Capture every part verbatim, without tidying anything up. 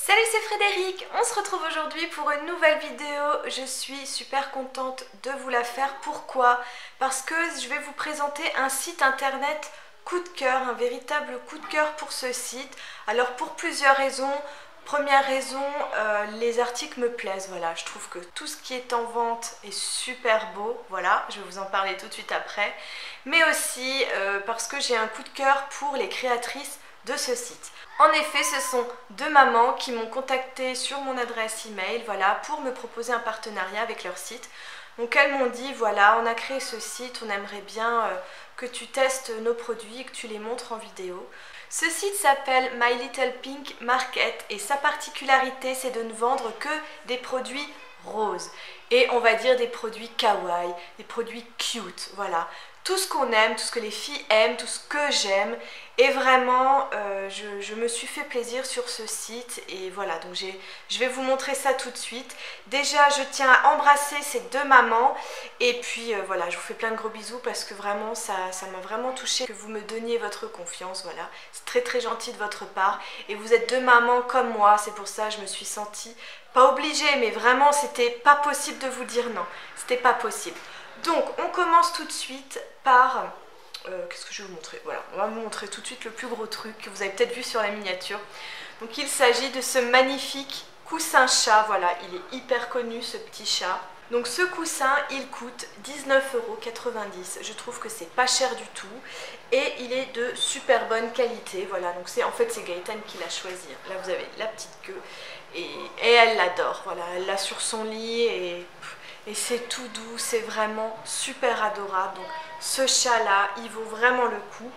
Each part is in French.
Salut, c'est Frédéric, on se retrouve aujourd'hui pour une nouvelle vidéo. Je suis super contente de vous la faire. Pourquoi? Parce que je vais vous présenter un site internet coup de cœur, un véritable coup de cœur pour ce site. Alors pour plusieurs raisons. Première raison, euh, les articles me plaisent, voilà, je trouve que tout ce qui est en vente est super beau, voilà, je vais vous en parler tout de suite après. Mais aussi euh, parce que j'ai un coup de cœur pour les créatrices de ce site. En effet, ce sont deux mamans qui m'ont contacté sur mon adresse email, voilà, pour me proposer un partenariat avec leur site. Donc elles m'ont dit, voilà, on a créé ce site, on aimerait bien euh, que tu testes nos produits et que tu les montres en vidéo. Ce site s'appelle My Little Pink Market et sa particularité, c'est de ne vendre que des produits roses. Et on va dire des produits kawaii, des produits cute, voilà. Tout ce qu'on aime, tout ce que les filles aiment, tout ce que j'aime. Et vraiment, euh, je, je me suis fait plaisir sur ce site. Et voilà, donc je vais vous montrer ça tout de suite. Déjà, je tiens à embrasser ces deux mamans. Et puis euh, voilà, je vous fais plein de gros bisous parce que vraiment, ça ça m'a vraiment touchée que vous me donniez votre confiance. Voilà, c'est très très gentil de votre part. Et vous êtes deux mamans comme moi, c'est pour ça que je me suis sentie, pas obligée, mais vraiment, c'était pas possible de vous dire non. C'était pas possible. Donc, on commence tout de suite par... Euh, Qu'est-ce que je vais vous montrer? Voilà, on va vous montrer tout de suite le plus gros truc que vous avez peut-être vu sur la miniature. Donc, il s'agit de ce magnifique coussin chat. Voilà, il est hyper connu, ce petit chat. Donc, ce coussin, il coûte dix-neuf euros quatre-vingt-dix. Je trouve que c'est pas cher du tout. Et il est de super bonne qualité. Voilà, donc c'est en fait, c'est Gaëtane qui l'a choisi. Là, vous avez la petite queue. Et, et elle l'adore. Voilà, elle l'a sur son lit et... Et c'est tout doux, c'est vraiment super adorable. Donc ce chat-là, il vaut vraiment le coup.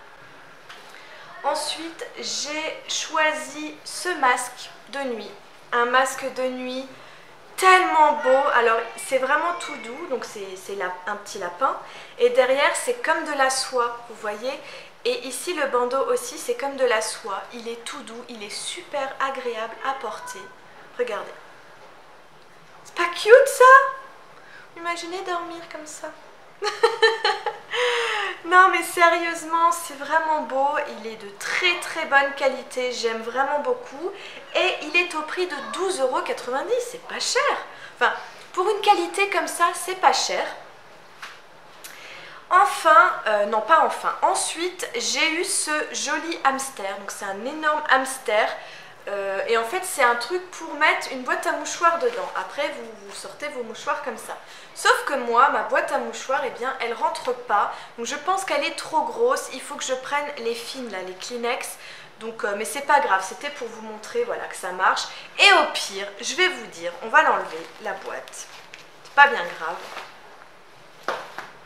Ensuite, j'ai choisi ce masque de nuit. Un masque de nuit tellement beau. Alors, c'est vraiment tout doux. Donc c'est un petit lapin. Et derrière, c'est comme de la soie, vous voyez. Et ici, le bandeau aussi, c'est comme de la soie. Il est tout doux, il est super agréable à porter. Regardez. C'est pas cute ça? Imaginez dormir comme ça. Non mais sérieusement, c'est vraiment beau. Il est de très très bonne qualité. J'aime vraiment beaucoup. Et il est au prix de douze euros quatre-vingt-dix. C'est pas cher. Enfin, pour une qualité comme ça, c'est pas cher. Enfin, euh, non pas enfin. Ensuite, j'ai eu ce joli hamster. Donc c'est un énorme hamster. Euh, et en fait c'est un truc pour mettre une boîte à mouchoirs dedans. Après vous, vous sortez vos mouchoirs comme ça. Sauf que moi, ma boîte à mouchoirs, eh bien elle rentre pas. Donc je pense qu'elle est trop grosse. Il faut que je prenne les fines là, les Kleenex. Donc, euh, mais c'est pas grave, c'était pour vous montrer voilà, que ça marche. Et au pire, je vais vous dire, on va l'enlever, la boîte. C'est pas bien grave.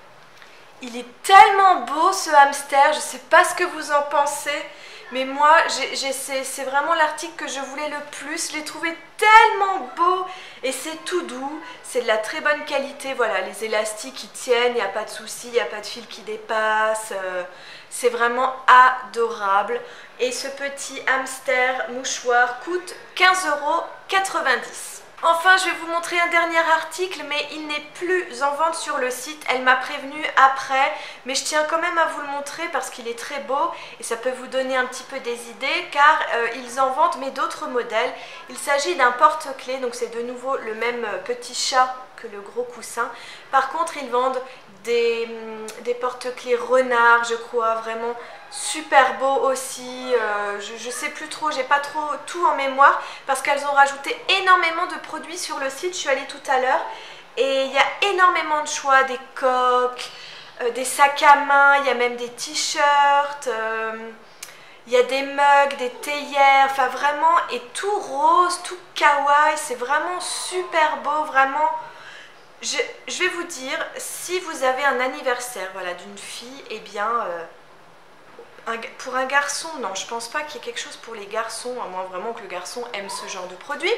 Il est tellement beau ce hamster, je sais pas ce que vous en pensez. Mais moi, c'est vraiment l'article que je voulais le plus. Je l'ai trouvé tellement beau et c'est tout doux. C'est de la très bonne qualité. Voilà, les élastiques ils tiennent, il n'y a pas de souci, il n'y a pas de fil qui dépasse. Euh, c'est vraiment adorable. Et ce petit hamster mouchoir coûte quinze euros quatre-vingt-dix. Enfin, je vais vous montrer un dernier article, mais il n'est plus en vente sur le site. Elle m'a prévenu après, mais je tiens quand même à vous le montrer parce qu'il est très beau et ça peut vous donner un petit peu des idées car euh, ils en vendent mais d'autres modèles. Il s'agit d'un porte-clés, donc c'est de nouveau le même petit chat que le gros coussin. Par contre, ils vendent des, des porte-clés renard, je crois, vraiment super beau aussi. Euh, je, je sais plus trop, j'ai pas trop tout en mémoire parce qu'elles ont rajouté énormément de produits sur le site. Je suis allée tout à l'heure et il y a énormément de choix, des coques, euh, des sacs à main, il y a même des t-shirts. Euh, Il y a des mugs, des théières, enfin vraiment, et tout rose, tout kawaii, c'est vraiment super beau, vraiment. Je, je vais vous dire, si vous avez un anniversaire voilà, d'une fille, eh bien, euh, un, pour un garçon, non, je pense pas qu'il y ait quelque chose pour les garçons, à moins vraiment que le garçon aime ce genre de produit.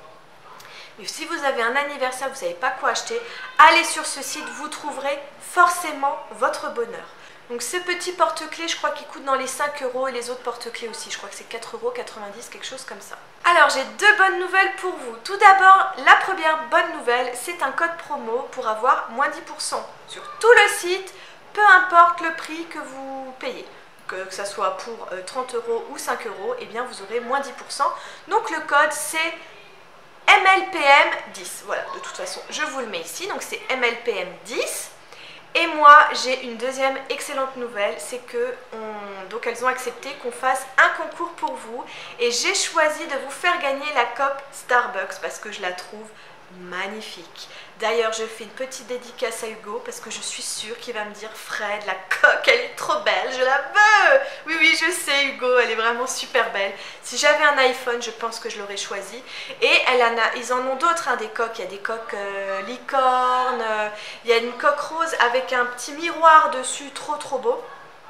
Mais si vous avez un anniversaire, vous ne savez pas quoi acheter, allez sur ce site, vous trouverez forcément votre bonheur. Donc ce petit porte-clés, je crois qu'il coûte dans les cinq euros et les autres porte-clés aussi, je crois que c'est quatre euros quatre-vingt-dix, quelque chose comme ça. Alors j'ai deux bonnes nouvelles pour vous. Tout d'abord, la première bonne nouvelle, c'est un code promo pour avoir moins dix pour cent sur tout le site, peu importe le prix que vous payez. que, que ça soit pour euh, trente euros ou cinq euros, et bien vous aurez moins dix pour cent. Donc le code c'est M L P M dix. Voilà, de toute façon, je vous le mets ici. Donc c'est M L P M dix. Et moi, j'ai une deuxième excellente nouvelle, c'est que on... donc elles ont accepté qu'on fasse un concours pour vous. Et j'ai choisi de vous faire gagner la coque Starbucks parce que je la trouve magnifique. D'ailleurs, je fais une petite dédicace à Hugo parce que je suis sûre qu'il va me dire Fred, la coque, elle est trop belle, je la veux. Oui, oui, je sais Hugo, elle est vraiment super belle. Si j'avais un iPhone, je pense que je l'aurais choisi. Et elle en a, ils en ont d'autres, hein, des coques. Il y a des coques euh, licorne, euh, il y a une coque rose avec un petit miroir dessus, trop trop beau.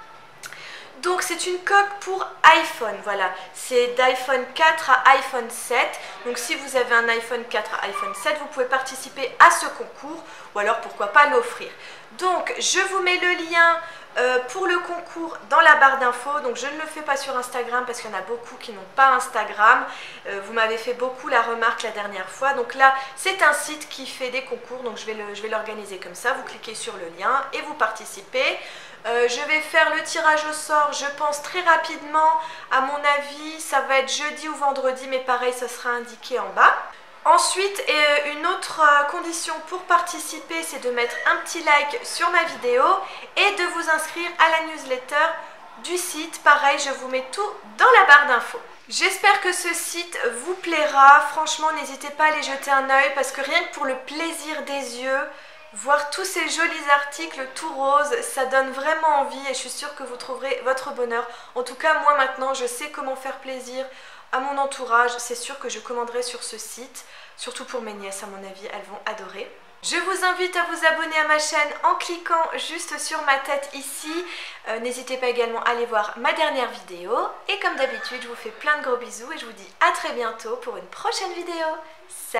Donc c'est une coque pour iPhone, voilà, c'est d'iPhone quatre à iPhone sept. Donc si vous avez un iPhone quatre à iPhone sept, vous pouvez participer à ce concours ou alors pourquoi pas l'offrir. Donc je vous mets le lien euh, pour le concours dans la barre d'infos. Donc je ne le fais pas sur Instagram parce qu'il y en a beaucoup qui n'ont pas Instagram. Euh, vous m'avez fait beaucoup la remarque la dernière fois. Donc là c'est un site qui fait des concours, donc je vais le, je vais l'organiser comme ça. Vous cliquez sur le lien et vous participez. Euh, je vais faire le tirage au sort, je pense très rapidement, à mon avis, ça va être jeudi ou vendredi, mais pareil, ça sera indiqué en bas. Ensuite, euh, une autre euh, condition pour participer, c'est de mettre un petit like sur ma vidéo et de vous inscrire à la newsletter du site. Pareil, je vous mets tout dans la barre d'infos. J'espère que ce site vous plaira. Franchement, n'hésitez pas à aller jeter un œil parce que rien que pour le plaisir des yeux, voir tous ces jolis articles tout roses, ça donne vraiment envie et je suis sûre que vous trouverez votre bonheur. En tout cas, moi maintenant, je sais comment faire plaisir à mon entourage. C'est sûr que je commanderai sur ce site, surtout pour mes nièces, à mon avis, elles vont adorer. Je vous invite à vous abonner à ma chaîne en cliquant juste sur ma tête ici. Euh, N'hésitez pas également à aller voir ma dernière vidéo. Et comme d'habitude, je vous fais plein de gros bisous et je vous dis à très bientôt pour une prochaine vidéo. Salut!